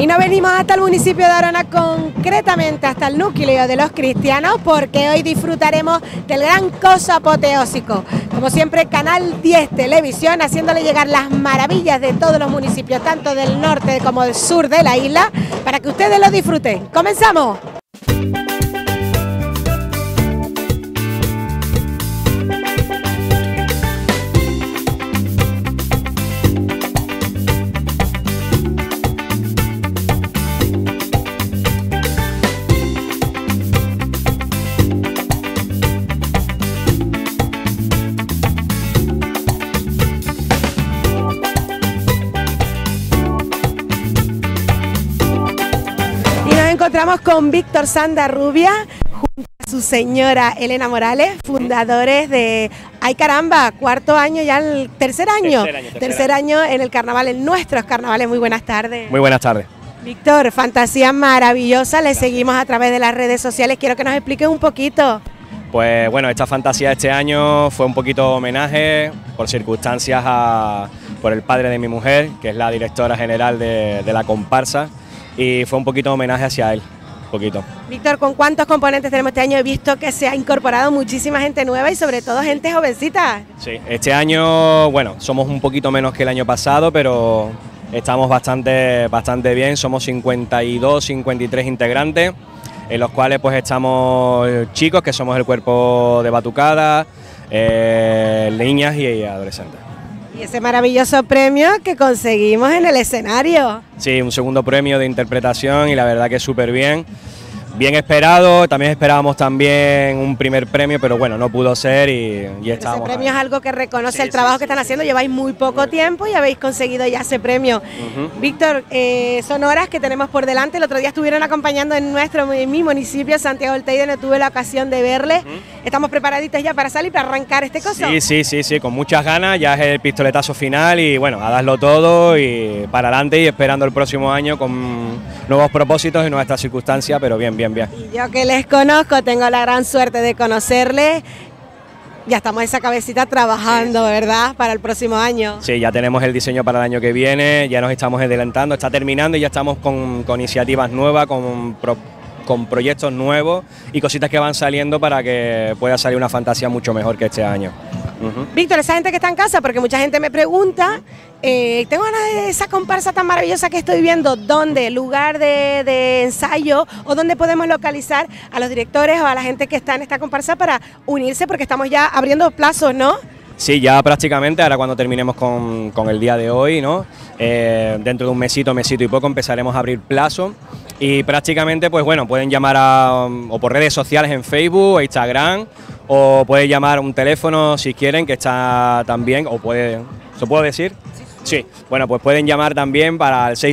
Y no venimos hasta el municipio de Arona, concretamente hasta el núcleo de los cristianos, porque hoy disfrutaremos del gran coso apoteósico. Como siempre, Canal 10 Televisión, haciéndole llegar las maravillas de todos los municipios, tanto del norte como del sur de la isla, para que ustedes lo disfruten. ¡Comenzamos! Encontramos con Víctor Sandarrubia junto a su señora Elena Morales, fundadores de ¡ay caramba! Cuarto año ya, el tercer año en el carnaval, en nuestros carnavales. Muy buenas tardes. Muy buenas tardes. Víctor, fantasía maravillosa, le seguimos a través de las redes sociales. Quiero que nos expliques un poquito. Pues bueno, esta fantasía de este año fue un poquito homenaje por circunstancias por el padre de mi mujer, que es la directora general de la comparsa. Y fue un poquito homenaje hacia él, un poquito. Víctor, ¿con cuántos componentes tenemos este año? He visto que se ha incorporado muchísima gente nueva y sobre todo gente jovencita. Sí, este año, bueno, somos un poquito menos que el año pasado, pero estamos bastante bien. Somos 52, 53 integrantes, en los cuales pues estamos chicos, que somos el cuerpo de batucada, niñas y adolescentes. Y ese maravilloso premio que conseguimos en el escenario. Sí, un segundo premio de interpretación y la verdad que súper bien. Bien esperado, también esperábamos también un primer premio, pero bueno, no pudo ser y estábamos. Ese premio es algo que reconoce el trabajo que están haciendo, lleváis muy poco tiempo y habéis conseguido ya ese premio. Víctor, son horas que tenemos por delante. El otro día estuvieron acompañando en mi municipio, Santiago del Teide, no tuve la ocasión de verles. Estamos preparaditos ya para salir, para arrancar este coso. Sí, con muchas ganas, ya es el pistoletazo final y bueno, a darlo todo y para adelante y esperando el próximo año con nuevos propósitos y nuestras circunstancias, pero bien. Y yo que les conozco, tengo la gran suerte de conocerles. Ya estamos esa cabecita trabajando, ¿verdad? Para el próximo año. Sí, ya tenemos el diseño para el año que viene, ya nos estamos adelantando, está terminando y ya estamos con iniciativas nuevas, con proyectos nuevos y cositas que van saliendo para que pueda salir una fantasía mucho mejor que este año. Víctor, esa gente que está en casa, porque mucha gente me pregunta, tengo ganas de esa comparsa tan maravillosa que estoy viendo, ¿dónde? ¿Lugar de ensayo? ¿O dónde podemos localizar a los directores o a la gente que está en esta comparsa para unirse? Porque estamos ya abriendo plazos, ¿no? Sí, ya prácticamente, ahora cuando terminemos con el día de hoy, ¿no? Dentro de un mesito y poco empezaremos a abrir plazos y prácticamente, pues bueno, pueden llamar o por redes sociales en Facebook o Instagram, o pueden llamar a un teléfono si quieren, que está también, ¿se puede decir? Sí, bueno, pues pueden llamar también para el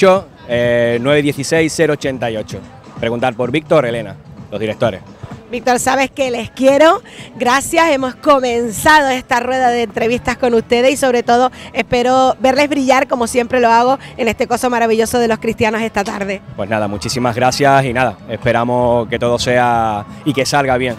608-916-088, preguntar por Víctor, Elena, los directores. Víctor, sabes que les quiero, gracias, hemos comenzado esta rueda de entrevistas con ustedes y sobre todo espero verles brillar como siempre lo hago en este coso maravilloso de los cristianos esta tarde. Pues nada, muchísimas gracias y nada, esperamos que todo sea y que salga bien.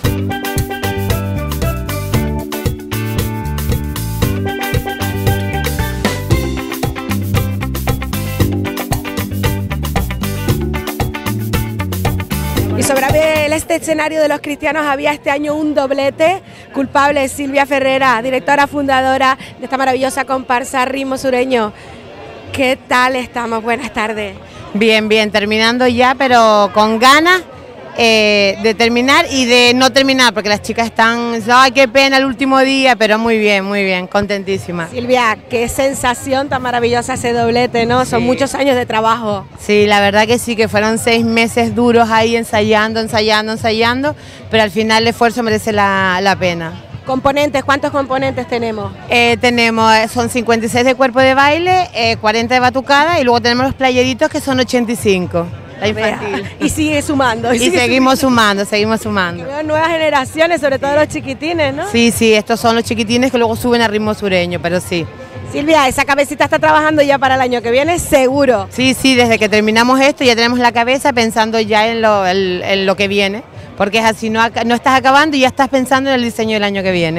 Y sobre este escenario de los cristianos había este año un doblete. Culpable Silvia Ferrera, directora fundadora de esta maravillosa comparsa Ritmo Sureño. ¿Qué tal estamos? Buenas tardes. Bien, terminando ya, pero con ganas de terminar y de no terminar, porque las chicas están, ¡ay, qué pena el último día! Pero muy bien, contentísima. Silvia, qué sensación tan maravillosa ese doblete, ¿no? Son muchos años de trabajo. Sí, la verdad que sí, que fueron 6 meses duros ahí ensayando, pero al final el esfuerzo merece la pena. Componentes, ¿cuántos componentes tenemos? Son 56 de cuerpo de baile, 40 de batucada y luego tenemos los playeritos que son 85. La infantil. Y sigue sumando. Y seguimos sumando. Veo nuevas generaciones, sobre todo los chiquitines, ¿no? Sí, estos son los chiquitines que luego suben a Ritmo Sureño, pero sí. Silvia, esa cabecita está trabajando ya para el año que viene, seguro. Sí, desde que terminamos esto ya tenemos la cabeza pensando ya en lo que viene, porque es así, no estás acabando y ya estás pensando en el diseño del año que viene.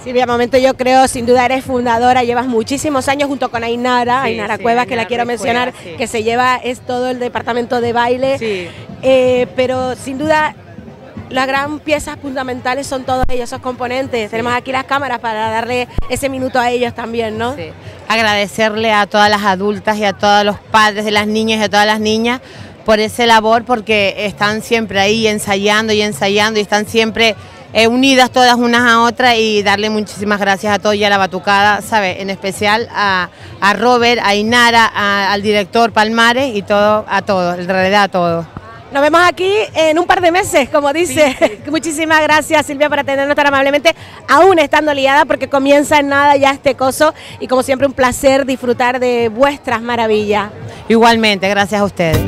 Silvia Momento, yo creo, sin duda eres fundadora, llevas muchísimos años junto con Ainara, Sí, Ainara sí, Cuevas, que Ainara la quiero Cuevas, mencionar, sí. que se lleva es todo el departamento de baile, Sí. pero sin duda las gran piezas fundamentales son todos ellos, esos componentes. Tenemos aquí las cámaras para darle ese minuto a ellos también, ¿no? Sí. Agradecerle a todas las adultas y a todos los padres de las niñas y a todas las niñas por esa labor, porque están siempre ahí ensayando y están siempre unidas todas unas a otras, y darle muchísimas gracias a todos y a la batucada, ¿sabe? En especial a Robert, a Ainara, al director Palmares y todo, a todos, en realidad a todos. Nos vemos aquí en un par de meses, como dice. Sí. Muchísimas gracias, Silvia, por atendernos tan amablemente, aún estando liada, porque comienza en nada ya este coso, y como siempre un placer disfrutar de vuestras maravillas. Igualmente, gracias a ustedes.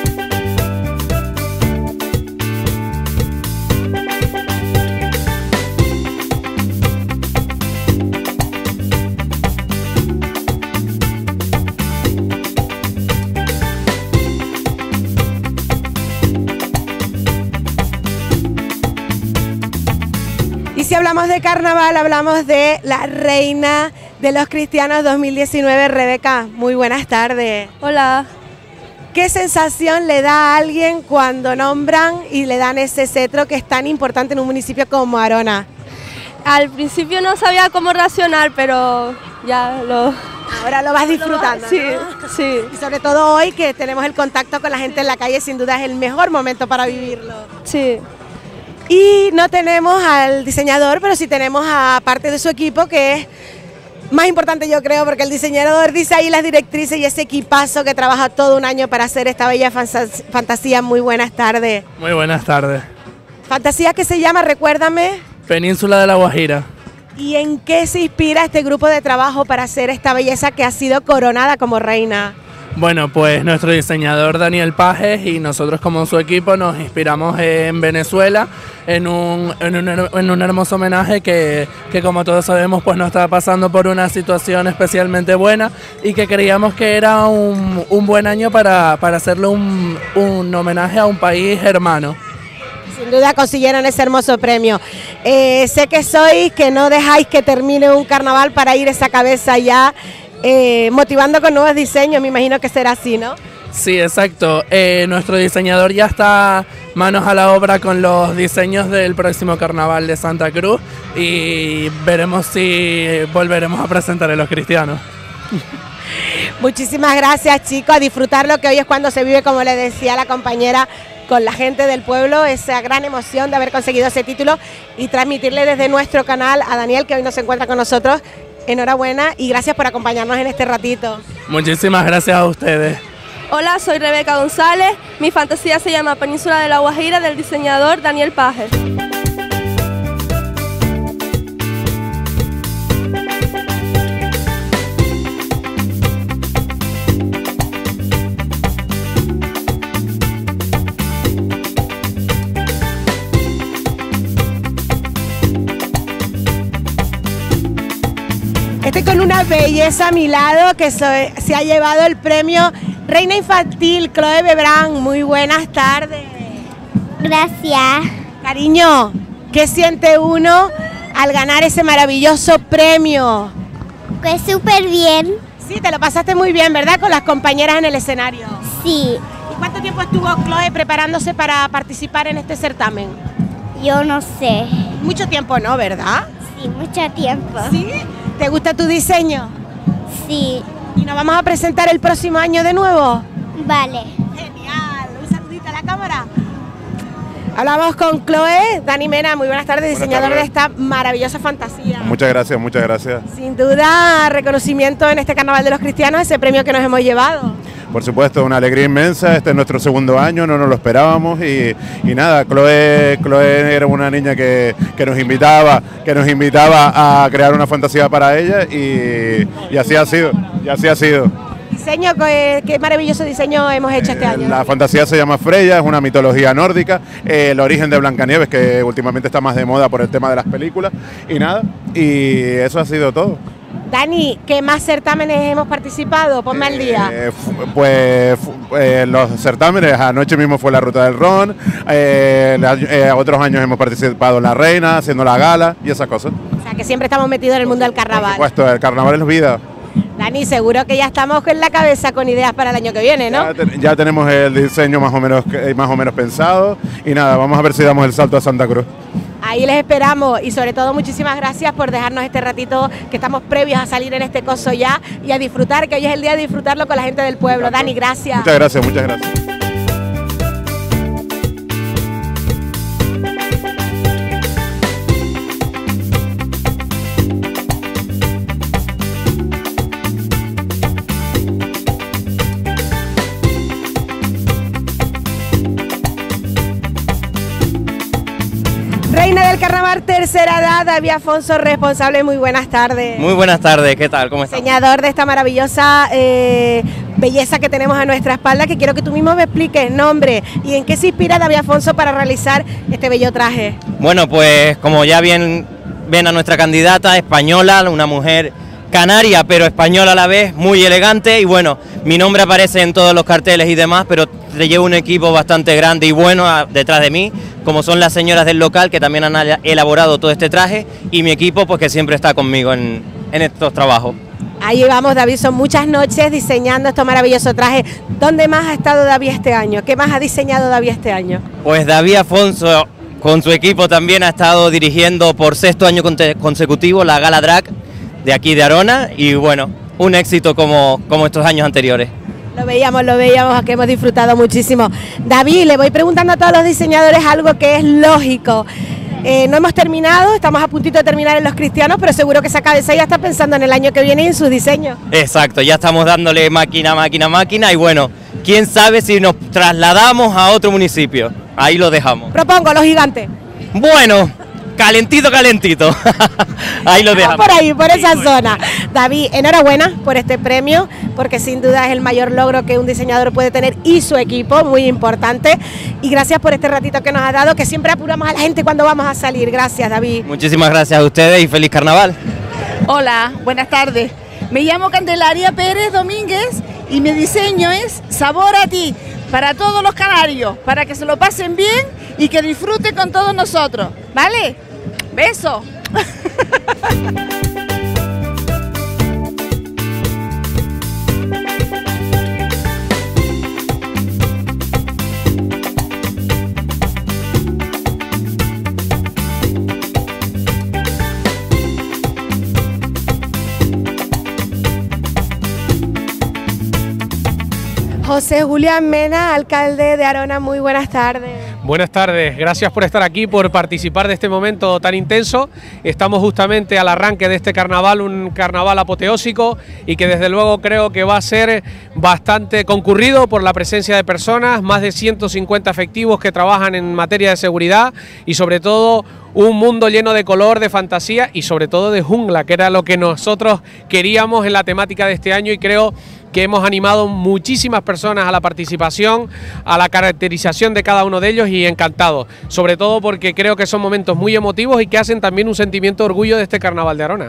Y si hablamos de carnaval, hablamos de la reina de los cristianos 2019, Rebeca. Muy buenas tardes. Hola. ¿Qué sensación le da a alguien cuando nombran y le dan ese cetro que es tan importante en un municipio como Arona? Al principio no sabía cómo reaccionar, pero ya lo... Ahora lo vas disfrutando, Sí, ¿no? sí. Y sobre todo hoy que tenemos el contacto con la gente en la calle, sin duda es el mejor momento para vivirlo. Sí. Y no tenemos al diseñador, pero sí tenemos a parte de su equipo, que es más importante, yo creo, porque el diseñador dice ahí las directrices y ese equipazo que trabaja todo un año para hacer esta bella fantasía. Muy buenas tardes. Muy buenas tardes. Fantasía que se llama, recuérdame. Península de la Guajira. ¿Y en qué se inspira este grupo de trabajo para hacer esta belleza que ha sido coronada como reina? Bueno, pues nuestro diseñador Daniel Pajes y nosotros como su equipo nos inspiramos en Venezuela en un hermoso homenaje que como todos sabemos pues no está pasando por una situación especialmente buena, y que creíamos que era un buen año para hacerle un homenaje a un país hermano. Sin duda consiguieron ese hermoso premio. Sé que sois, que no dejáis que termine un carnaval para ir esa cabeza ya motivando con nuevos diseños. Me imagino que será así, ¿no? Sí, exacto. Nuestro diseñador ya está manos a la obra con los diseños del próximo carnaval de Santa Cruz, y veremos si volveremos a presentar a los cristianos. Muchísimas gracias, chicos, a disfrutarlo, que hoy es cuando se vive, como le decía la compañera, con la gente del pueblo, esa gran emoción de haber conseguido ese título, y transmitirle desde nuestro canal a Daniel, que hoy no se encuentra con nosotros. Enhorabuena y gracias por acompañarnos en este ratito. Muchísimas gracias a ustedes. Hola, soy Rebeca González. Mi fantasía se llama Península de la Guajira, del diseñador Daniel Pajes. Estoy con una belleza a mi lado que se ha llevado el premio Reina Infantil, Chloe Bebrán. Muy buenas tardes. Gracias. Cariño, ¿qué siente uno al ganar ese maravilloso premio? Pues súper bien. Sí, te lo pasaste muy bien, ¿verdad? Con las compañeras en el escenario. Sí, ¿Y cuánto tiempo estuvo Chloe preparándose para participar en este certamen? yo no sé. Mucho tiempo, ¿no? ¿Verdad? Sí, mucho tiempo. ¿Sí? ¿Te gusta tu diseño? Sí, ¿Y nos vamos a presentar el próximo año de nuevo? vale. Genial, un saludito a la cámara. Hablamos con Chloe, Dani Mena, muy buenas tardes, diseñador de esta maravillosa fantasía. Muchas gracias, muchas gracias. Sin duda, reconocimiento en este Carnaval de los Cristianos, ese premio que nos hemos llevado. Por supuesto, una alegría inmensa, este es nuestro segundo año, no nos lo esperábamos y nada, Chloe era una niña que nos invitaba a crear una fantasía para ella y así ha sido, y así ha sido. Diseño, qué maravilloso diseño hemos hecho este año. La fantasía se llama Freya, es una mitología nórdica, el origen de Blancanieves, que últimamente está más de moda por el tema de las películas, y nada, y eso ha sido todo. Dani, ¿qué más certámenes hemos participado? Ponme al día. Los certámenes, anoche mismo fue la Ruta del Ron, otros años hemos participado en La Reina, haciendo la gala y esas cosas. O sea, que siempre estamos metidos en el mundo del carnaval. Por supuesto, el carnaval es vida. Dani, seguro que ya estamos en la cabeza con ideas para el año que viene, ¿no? Ya tenemos el diseño más o menos pensado y nada, vamos a ver si damos el salto a Santa Cruz. Ahí les esperamos y sobre todo muchísimas gracias por dejarnos este ratito que estamos previos a salir en este coso ya y a disfrutar, que hoy es el día de disfrutarlo con la gente del pueblo. Dani, gracias. Muchas gracias, muchas gracias. Reina del Carnaval, tercera edad, David Afonso, responsable, muy buenas tardes. Muy buenas tardes, ¿qué tal? ¿Cómo estás? Diseñador de esta maravillosa belleza que tenemos a nuestra espalda, que quiero que tú mismo me expliques nombre y en qué se inspira David Afonso para realizar este bello traje. Bueno, pues como ya ven a nuestra candidata española, una mujer canaria pero española a la vez, muy elegante, y bueno, mi nombre aparece en todos los carteles y demás, pero te llevo un equipo bastante grande y bueno detrás de mí, como son las señoras del local que también han elaborado todo este traje, y mi equipo pues que siempre está conmigo en estos trabajos. Ahí vamos, David, son muchas noches diseñando estos maravillosos trajes. ¿Dónde más ha estado David este año? ¿Qué más ha diseñado David este año? Pues David Afonso con su equipo también ha estado dirigiendo por 6º año consecutivo la Gala Drag de aquí de Arona, y bueno, un éxito como estos años anteriores. Lo veíamos, que hemos disfrutado muchísimo. David, le voy preguntando a todos los diseñadores algo que es lógico. No hemos terminado, estamos a puntito de terminar en Los Cristianos, pero seguro que esa cabeza ya está pensando en el año que viene y en sus diseños. Exacto, ya estamos dándole máquina, y bueno, quién sabe si nos trasladamos a otro municipio. Ahí lo dejamos. Propongo Los Gigantes. Bueno, calentito. Ahí lo dejamos. Por ahí, por esa zona. David, enhorabuena por este premio, porque sin duda es el mayor logro que un diseñador puede tener y su equipo, muy importante. Y gracias por este ratito que nos ha dado, que siempre apuramos a la gente cuando vamos a salir. Gracias, David. Muchísimas gracias a ustedes y feliz carnaval. Hola, buenas tardes. Me llamo Candelaria Pérez Domínguez y mi diseño es Sabor a ti, para todos los canarios, para que se lo pasen bien y que disfruten con todos nosotros, ¿vale? Beso. José Julián Mena, alcalde de Arona, muy buenas tardes. Buenas tardes, gracias por estar aquí, por participar de este momento tan intenso. Estamos justamente al arranque de este carnaval, un carnaval apoteósico y que desde luego creo que va a ser bastante concurrido por la presencia de personas, más de 150 efectivos que trabajan en materia de seguridad y sobre todo un mundo lleno de color, de fantasía y sobre todo de jungla, que era lo que nosotros queríamos en la temática de este año, y creo que hemos animado muchísimas personas a la participación, a la caracterización de cada uno de ellos, y encantado, sobre todo porque creo que son momentos muy emotivos y que hacen también un sentimiento de orgullo de este carnaval de Arona.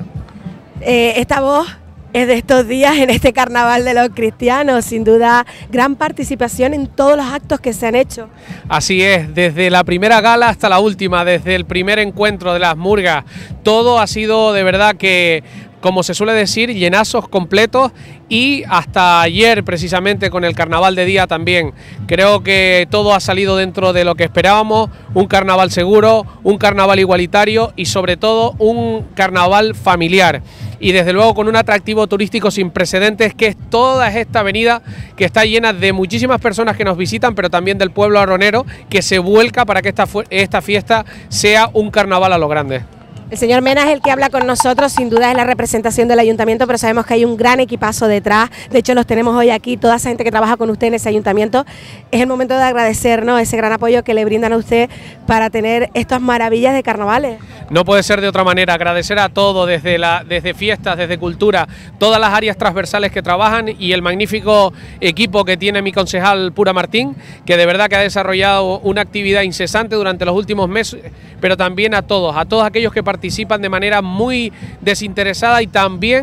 Esta voz es de estos días en este carnaval de Los Cristianos, sin duda gran participación en todos los actos que se han hecho. Así es, desde la primera gala hasta la última, desde el primer encuentro de las murgas, todo ha sido de verdad que, como se suele decir, llenazos completos, y hasta ayer precisamente con el carnaval de día también. Creo que todo ha salido dentro de lo que esperábamos, un carnaval seguro, un carnaval igualitario y sobre todo un carnaval familiar. Y desde luego con un atractivo turístico sin precedentes, que es toda esta avenida que está llena de muchísimas personas que nos visitan, pero también del pueblo aronero, que se vuelca para que esta fiesta sea un carnaval a lo grande. El señor Mena es el que habla con nosotros, sin duda es la representación del ayuntamiento, pero sabemos que hay un gran equipazo detrás. De hecho, los tenemos hoy aquí, toda esa gente que trabaja con usted en ese ayuntamiento. Es el momento de agradecer, ¿no?, ese gran apoyo que le brindan a usted para tener estas maravillas de carnavales. No puede ser de otra manera, agradecer a todo, desde fiestas, desde cultura, todas las áreas transversales que trabajan, y el magnífico equipo que tiene mi concejal Pura Martín, que de verdad que ha desarrollado una actividad incesante durante los últimos meses, pero también a todos aquellos que participan de manera muy desinteresada y también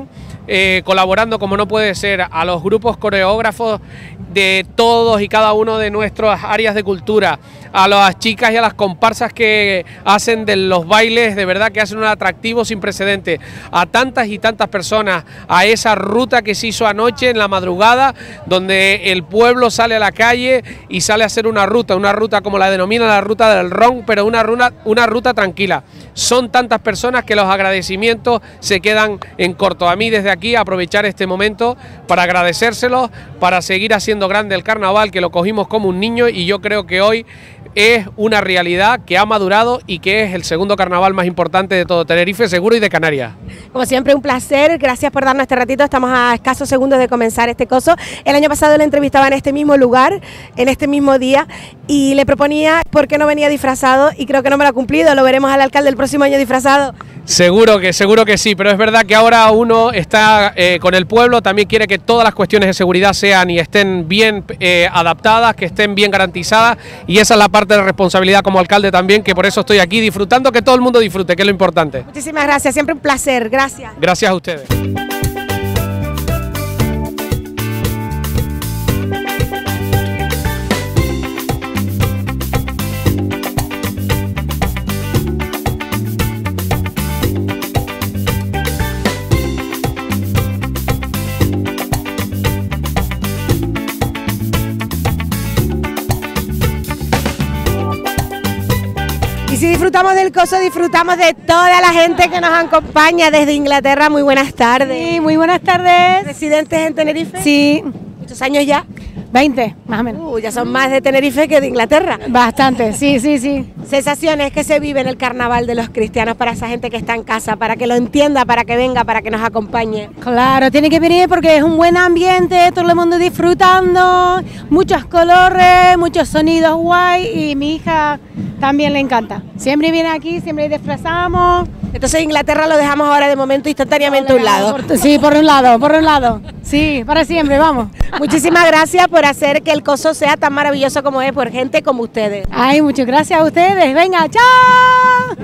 colaborando como no puede ser, a los grupos coreógrafos de todos y cada uno de nuestras áreas de cultura, a las chicas y a las comparsas que hacen de los bailes, de verdad que hacen un atractivo sin precedentes, a tantas y tantas personas, a esa ruta que se hizo anoche en la madrugada, donde el pueblo sale a la calle y sale a hacer una ruta como la denomina la ruta del ron, pero una ruta tranquila. Son tantas personas que los agradecimientos se quedan en corto. A mí desde aquí aprovechar este momento para agradecérselos, para seguir haciendo grande el carnaval, que lo cogimos como un niño, y yo creo que hoy es una realidad que ha madurado y que es el segundo carnaval más importante de todo Tenerife, seguro, y de Canarias. Como siempre, un placer, gracias por darnos este ratito, estamos a escasos segundos de comenzar este coso. El año pasado le entrevistaba en este mismo lugar, en este mismo día, y le proponía por qué no venía disfrazado, y creo que no me lo ha cumplido. Lo veremos al alcalde el próximo año disfrazado. Seguro que sí, pero es verdad que ahora uno está con el pueblo, también quiere que todas las cuestiones de seguridad sean y estén bien adaptadas, que estén bien garantizadas, y esa es la parte de responsabilidad como alcalde también, que por eso estoy aquí disfrutando, que todo el mundo disfrute, que es lo importante. Muchísimas gracias, siempre un placer, gracias. Gracias a ustedes. Y si disfrutamos del coso, disfrutamos de toda la gente que nos acompaña desde Inglaterra. Muy buenas tardes. Sí, muy buenas tardes. ¿Residentes en Tenerife? Sí. ¿Muchos años ya? 20, más o menos. Ya son más de Tenerife que de Inglaterra. Bastante, sí, sí, sí. Sensaciones que se vive en el carnaval de los cristianos para esa gente que está en casa, para que lo entienda, para que venga, para que nos acompañe. Claro, tiene que venir porque es un buen ambiente, todo el mundo disfrutando, muchos colores, muchos sonidos guay, y mi hija también le encanta. Siempre viene aquí, siempre disfrazamos. Entonces Inglaterra lo dejamos ahora de momento instantáneamente a un lado. Sí, por un lado. Sí, para siempre, vamos. Muchísimas gracias por hacer que el coso sea tan maravilloso como es, por gente como ustedes. Ay, muchas gracias a ustedes. Venga, chao.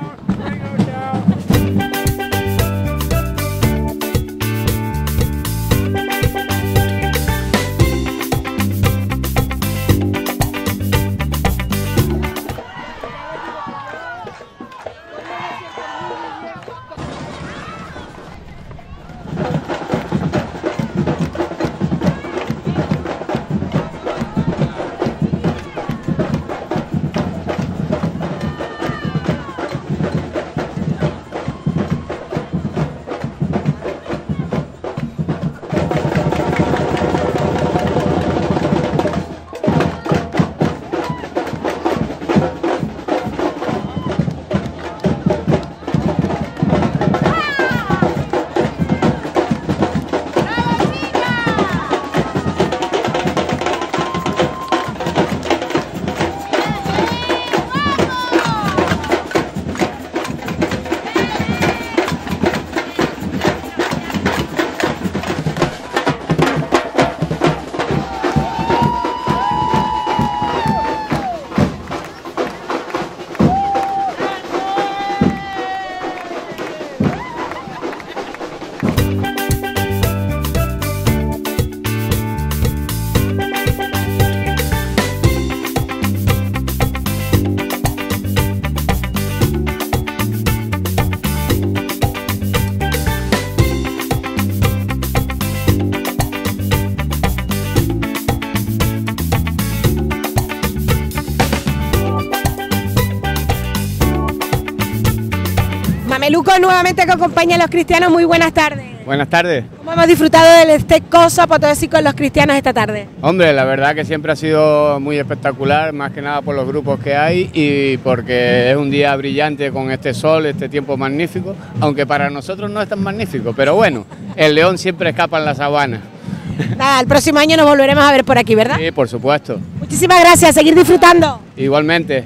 Mameluco nuevamente que acompaña a los cristianos, muy buenas tardes. Buenas tardes. ¿Cómo hemos disfrutado de este coso apoteósico en los cristianos esta tarde? Hombre, la verdad que siempre ha sido muy espectacular, más que nada por los grupos que hay y porque es un día brillante con este sol, este tiempo magnífico, aunque para nosotros no es tan magnífico, pero bueno, el león siempre escapa en la sabana. Nada, el próximo año nos volveremos a ver por aquí, ¿verdad? Sí, por supuesto. Muchísimas gracias, seguir disfrutando. Igualmente.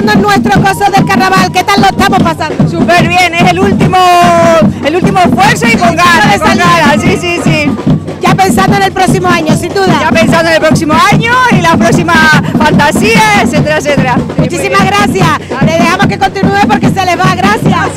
disfrutando en nuestro coso del carnaval. ¿Qué tal lo estamos pasando? Súper bien, es el último esfuerzo y con ganas, sí. Ya pensando en el próximo año, sin duda. Ya pensando en el próximo año y la próxima fantasía, etcétera, etcétera. Muchísimas gracias. Le dejamos que continúe porque se les va. Gracias.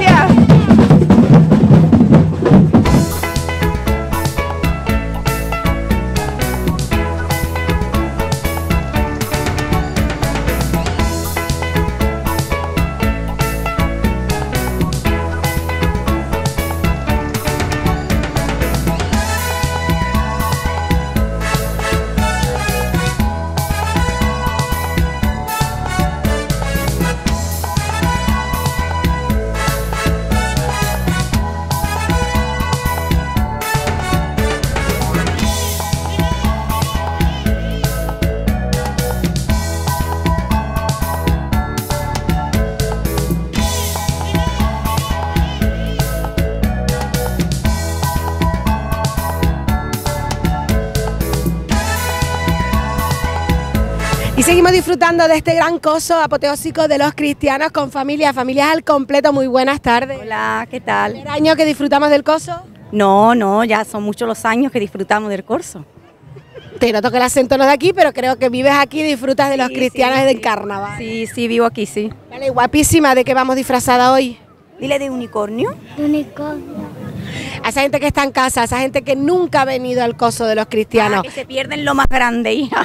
Y seguimos disfrutando de este gran coso apoteósico de los cristianos con familias al completo. Muy buenas tardes. Hola, ¿qué tal? ¿El año que disfrutamos del coso? No, ya son muchos los años que disfrutamos del corso. Te noto que el acento no es de aquí, pero creo que vives aquí y disfrutas de los cristianos y del carnaval. Sí, vivo aquí, sí. Vale, guapísima. ¿De qué vamos disfrazada hoy? Dile de unicornio. De unicornio. A esa gente que está en casa, a esa gente que nunca ha venido al coso de los cristianos. Que se pierden lo más grande, hija.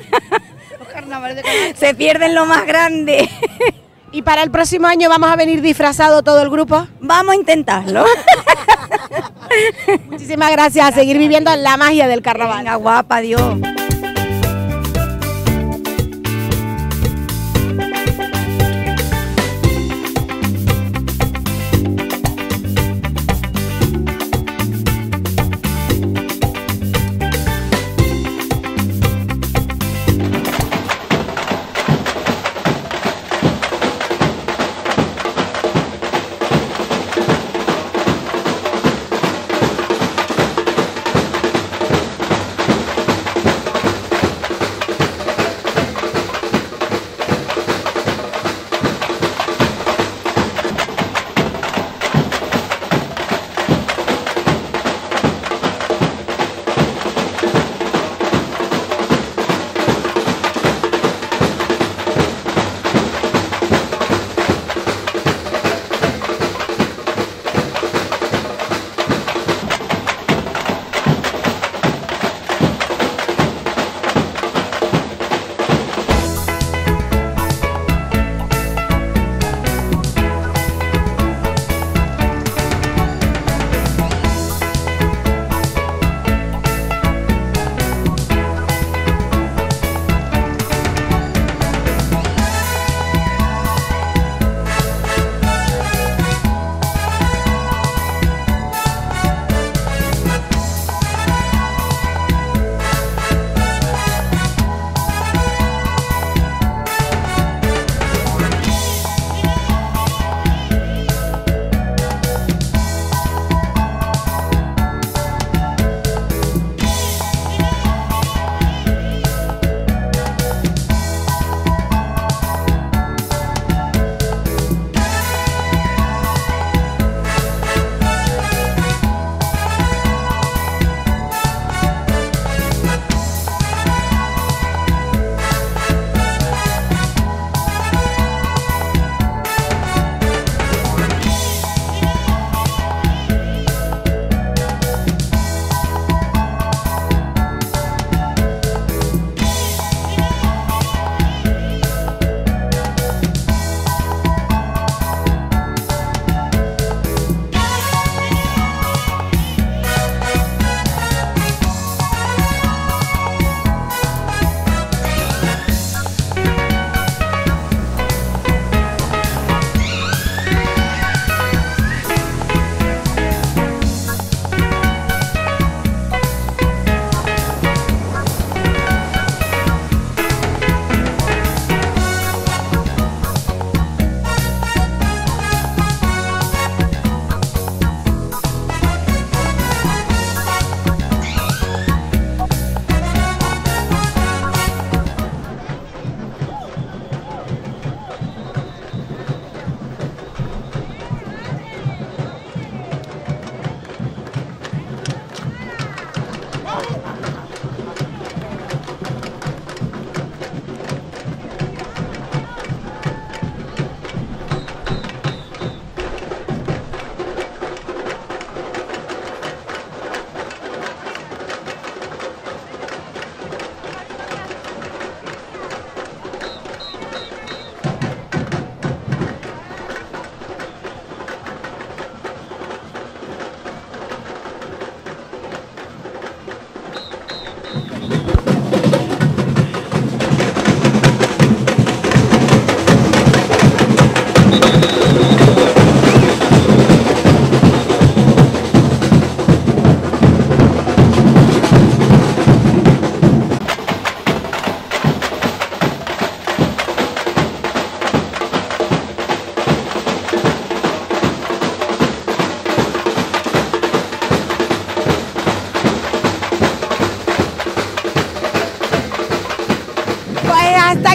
Se pierden lo más grande. ¿Y para el próximo año vamos a venir disfrazado todo el grupo? Vamos a intentarlo. Muchísimas gracias, a seguir viviendo la magia del carnaval. Venga, guapa, adiós.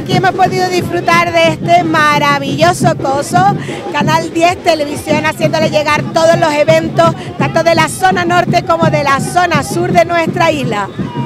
aquí hemos podido disfrutar de este maravilloso coso. Canal 10 Televisión haciéndole llegar todos los eventos, tanto de la zona norte como de la zona sur de nuestra isla.